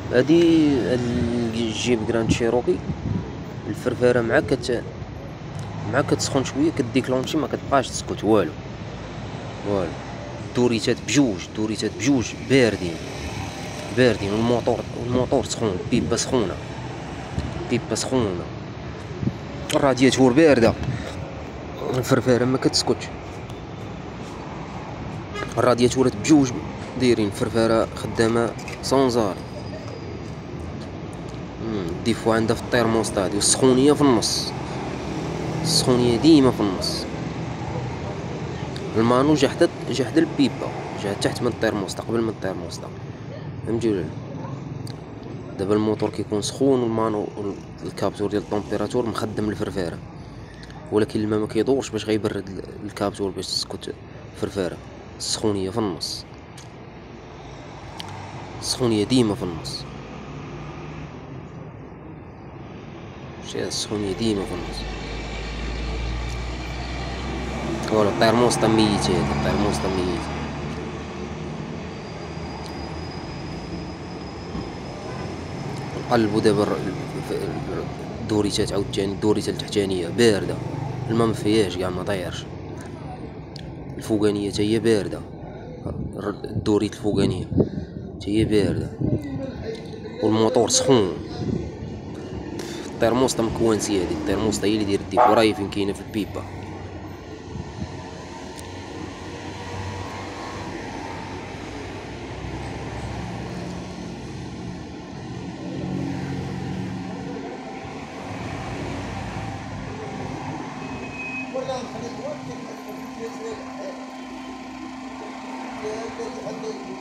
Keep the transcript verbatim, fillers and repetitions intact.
هادي الجيب جراند شيروكي الفرفاره معاك كت معاك كتسخن شويه كديكلونشي ما كتبقاش تسكت والو والو. الدوريتات بجوج الدوريتات بجوج باردين باردين والموطور الموطور سخون، البيبه سخونه البيبه سخونه، الرادياتور بارده، الفرفاره ما كتسكتش. الرادياتورات بجوج دايرين، الفرفاره خدامه سونزار. ديفو عندها في التيرموستات، والسخونيه في النص، السخونيه ديما في النص. المانو جا حدا جا حدا البيبه، جا تحت من التيرموستا قبل من التيرموستا، فهمتي ولا لا؟ دابا الموتور كيكون سخون والمانو الكابتور ديال الطومبيراتور مخدم الفرفاره، ولكن الماء ما كيدورش باش غيبرد الكابتور باش تسكت الفرفاره. السخونيه في النص، السخونيه ديما في النص، شي السخونيه ديما في النص. ولا التيرموستا ميت، هذا التيرموستا ميت. قلبو دابا الدوريتات عاوتاني، الدوريته التحتانيه بارده، الماء مفياش كاع ما طايرش. الفوقانيه تاهي بارده، الدوريت الفوقانيه تاهي بارده، والموتور سخون. التيرموستا مكوانسي، هادي التيرموستا هي اللي داير الديفو، راهي فين كاينه في البيبه. ولا نخليك وقت